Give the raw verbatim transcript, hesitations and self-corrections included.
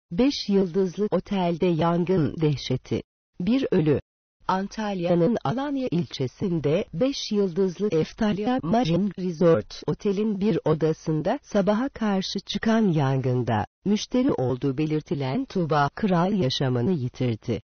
Beş yıldızlı otelde yangın dehşeti. Bir ölü. Antalya'nın Alanya ilçesinde beş yıldızlı Eftalya Marine Resort otelin bir odasında sabaha karşı çıkan yangında müşteri olduğu belirtilen Tuğba Kral yaşamını yitirdi.